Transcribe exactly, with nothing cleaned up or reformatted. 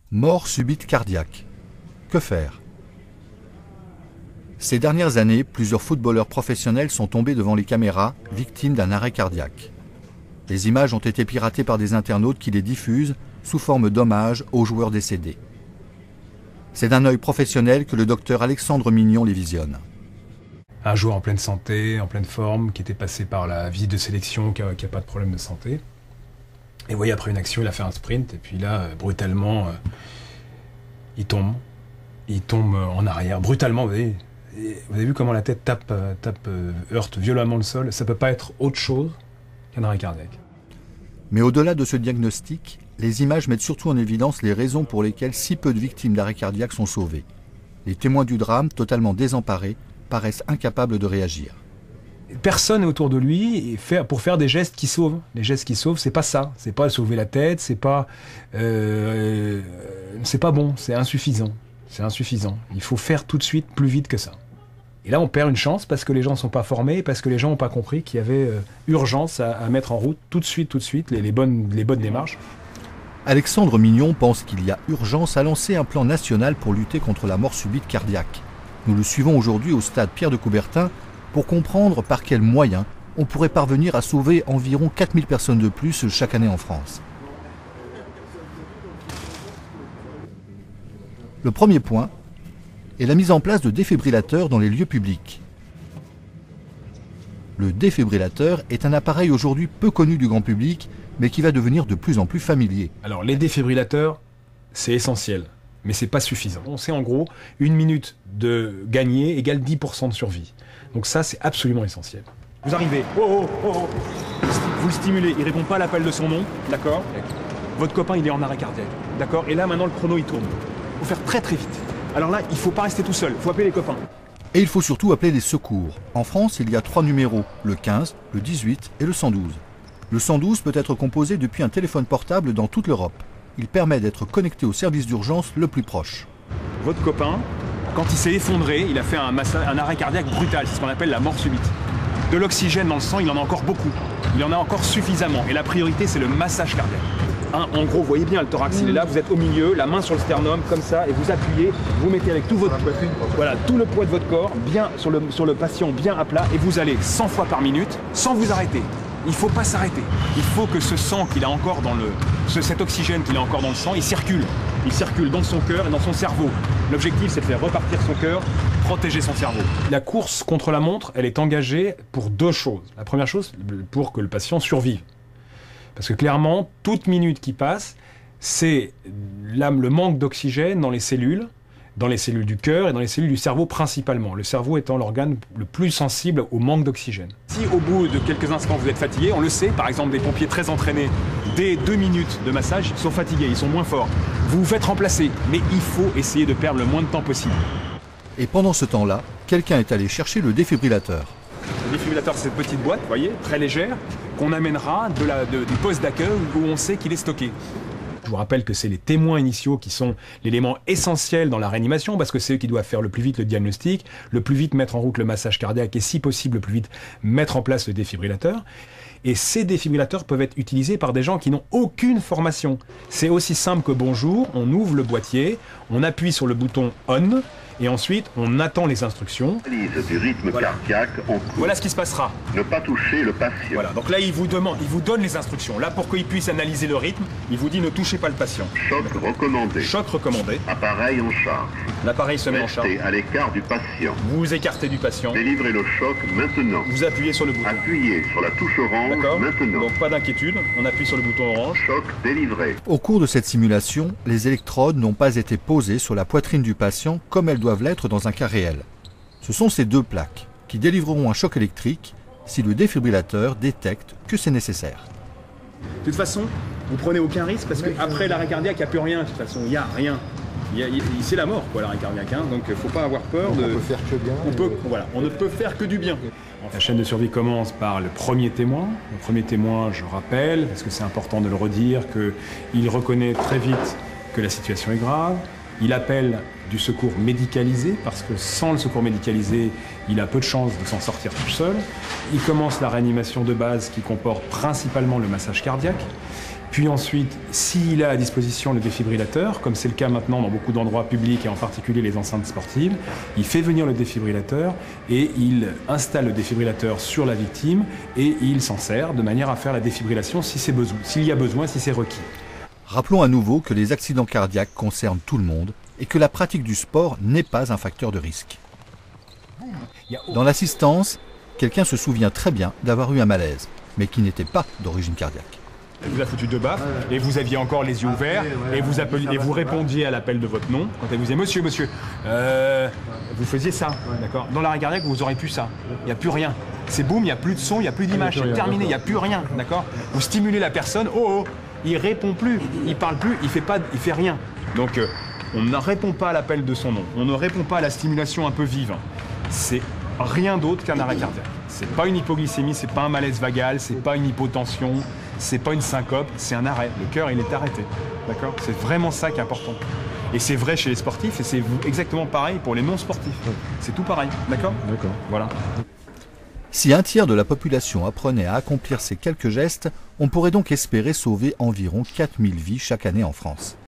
Mort subite cardiaque. Que faire? Ces dernières années, plusieurs footballeurs professionnels sont tombés devant les caméras, victimes d'un arrêt cardiaque. Les images ont été piratées par des internautes qui les diffusent sous forme d'hommage aux joueurs décédés. C'est d'un œil professionnel que le docteur Alexandre Mignon les visionne. Un joueur en pleine santé, en pleine forme, qui était passé par la visite de sélection, qui n'a pas de problème de santé. Et vous voyez, après une action, il a fait un sprint, et puis là, euh, brutalement, euh, il tombe. Il tombe en arrière, brutalement, vous voyez. Et vous avez vu comment la tête tape, euh, tape euh, heurte violemment le sol. Ça ne peut pas être autre chose qu'un arrêt cardiaque. Mais au-delà de ce diagnostic, les images mettent surtout en évidence les raisons pour lesquelles si peu de victimes d'arrêt cardiaque sont sauvées. Les témoins du drame, totalement désemparés, paraissent incapables de réagir. Personne autour de lui fait pour faire des gestes qui sauvent. Les gestes qui sauvent, c'est pas ça. C'est pas sauver la tête, c'est pas, euh, c'est pas bon, c'est insuffisant. C'est insuffisant. Il faut faire tout de suite plus vite que ça. Et là, on perd une chance parce que les gens ne sont pas formés, parce que les gens n'ont pas compris qu'il y avait euh, urgence à, à mettre en route tout de suite, tout de suite, les, les, bonnes, les bonnes démarches. Alexandre Mignon pense qu'il y a urgence à lancer un plan national pour lutter contre la mort subite cardiaque. Nous le suivons aujourd'hui au stade Pierre de Coubertin pour comprendre par quels moyens on pourrait parvenir à sauver environ quatre mille personnes de plus chaque année en France. Le premier point est la mise en place de défibrillateurs dans les lieux publics. Le défibrillateur est un appareil aujourd'hui peu connu du grand public, mais qui va devenir de plus en plus familier. Alors les défibrillateurs, c'est essentiel, mais c'est pas suffisant. On sait en gros, une minute de gagné égale dix pour cent de survie. Donc ça, c'est absolument essentiel. Vous arrivez, oh oh oh oh, vous le stimulez, il répond pas à l'appel de son nom, d'accord? Votre copain, il est en arrêt cardiaque, d'accord? Et là, maintenant, le chrono, il tourne. Il faut faire très très vite. Alors là, il faut pas rester tout seul, il faut appeler les copains. Et il faut surtout appeler les secours. En France, il y a trois numéros, le quinze, le dix-huit et le cent douze. Le cent douze peut être composé depuis un téléphone portable dans toute l'Europe. Il permet d'être connecté au service d'urgence le plus proche. Votre copain, quand il s'est effondré, il a fait un, massa- un arrêt cardiaque brutal, c'est ce qu'on appelle la mort subite. De l'oxygène dans le sang, il en a encore beaucoup. Il en a encore suffisamment. Et la priorité, c'est le massage cardiaque. Hein, en gros, vous voyez bien, le thorax, il est là, vous êtes au milieu, la main sur le sternum, comme ça, et vous appuyez, vous mettez avec tout votre voilà, tout le poids de votre corps, bien sur le, sur le patient, bien à plat, et vous allez cent fois par minute, sans vous arrêter. Il ne faut pas s'arrêter. Il faut que ce sang qu'il a encore dans le... Ce, cet oxygène qu'il a encore dans le sang, il circule. Il circule dans son cœur et dans son cerveau. L'objectif, c'est de faire repartir son cœur, protéger son cerveau. La course contre la montre, elle est engagée pour deux choses. La première chose, pour que le patient survive. Parce que clairement, toute minute qui passe, c'est le manque d'oxygène dans les cellules, dans les cellules du cœur et dans les cellules du cerveau principalement. Le cerveau étant l'organe le plus sensible au manque d'oxygène. Si au bout de quelques instants vous êtes fatigué, on le sait, par exemple des pompiers très entraînés, dès deux minutes de massage, ils sont fatigués, ils sont moins forts. Vous vous faites remplacer, mais il faut essayer de perdre le moins de temps possible. Et pendant ce temps-là, quelqu'un est allé chercher le défibrillateur. Le défibrillateur, c'est cette petite boîte, vous voyez, très légère, qu'on amènera de la, de, du poste d'accueil où on sait qu'il est stocké. Je vous rappelle que c'est les témoins initiaux qui sont l'élément essentiel dans la réanimation parce que c'est eux qui doivent faire le plus vite le diagnostic, le plus vite mettre en route le massage cardiaque et si possible le plus vite mettre en place le défibrillateur. Et ces défibrillateurs peuvent être utilisés par des gens qui n'ont aucune formation. C'est aussi simple que bonjour, on ouvre le boîtier, on appuie sur le bouton on et ensuite on attend les instructions. Analyse du rythme voilà. cardiaque en cours. Voilà ce qui se passera. Ne pas toucher le patient. Voilà, donc là il vous demande, il vous donne les instructions. Là pour qu'il puisse analyser le rythme, il vous dit ne touchez pas le patient. Choc recommandé. Choc recommandé. Appareil en charge. L'appareil se met en charge. Restez à l'écart du patient. Vous vous écartez du patient. Délivrez le choc maintenant. Vous appuyez sur le bouton. Appuyez sur la touche orange D'accord. maintenant. Donc pas d'inquiétude, on appuie sur le bouton orange. Choc délivré. Au cours de cette simulation, les électrodes n'ont pas été posées sur la poitrine du patient comme elles doivent l'être dans un cas réel. Ce sont ces deux plaques qui délivreront un choc électrique si le défibrillateur détecte que c'est nécessaire. De toute façon, vous prenez aucun risque parce qu'après l'arrêt cardiaque, il n'y a plus rien. De toute façon, il n'y a rien. Il y a, il, c'est la mort, quoi, l'arrêt cardiaque. Hein. Donc il ne faut pas avoir peur. Donc de... on peut faire que bien. On, peut, voilà, on ne peut faire que du bien. La chaîne de survie commence par le premier témoin. Le premier témoin, je rappelle, parce que c'est important de le redire, qu'il reconnaît très vite que la situation est grave. Il appelle du secours médicalisé, parce que sans le secours médicalisé, il a peu de chances de s'en sortir tout seul. Il commence la réanimation de base qui comporte principalement le massage cardiaque. Puis ensuite, s'il a à disposition le défibrillateur, comme c'est le cas maintenant dans beaucoup d'endroits publics et en particulier les enceintes sportives, il fait venir le défibrillateur et il installe le défibrillateur sur la victime et il s'en sert de manière à faire la défibrillation si c'est besoin, s'il y a besoin, si c'est requis. Rappelons à nouveau que les accidents cardiaques concernent tout le monde et que la pratique du sport n'est pas un facteur de risque. Dans l'assistance, quelqu'un se souvient très bien d'avoir eu un malaise, mais qui n'était pas d'origine cardiaque. Elle vous a foutu deux baffes et vous aviez encore les yeux ouverts et vous, appeliez, et vous répondiez à l'appel de votre nom quand elle vous disait « Monsieur, monsieur euh, », vous faisiez ça, d'accord. Dans l'arrêt cardiaque, vous aurez plus ça, il n'y a plus rien. C'est boum, il n'y a plus de son, il n'y a plus d'image, c'est terminé, il n'y a plus rien, d'accord. Vous stimulez la personne, oh oh, il répond plus, il parle plus, il fait pas, il fait rien. Donc euh, on ne répond pas à l'appel de son nom, on ne répond pas à la stimulation un peu vive. C'est rien d'autre qu'un arrêt cardiaque. C'est pas une hypoglycémie, c'est pas un malaise vagal, c'est pas une hypotension, c'est pas une syncope, c'est un arrêt. Le cœur, il est arrêté. D'accord ? C'est vraiment ça qui est important. Et c'est vrai chez les sportifs et c'est exactement pareil pour les non-sportifs. C'est tout pareil. D'accord ? D'accord. Voilà. Si un tiers de la population apprenait à accomplir ces quelques gestes, on pourrait donc espérer sauver environ quatre mille vies chaque année en France.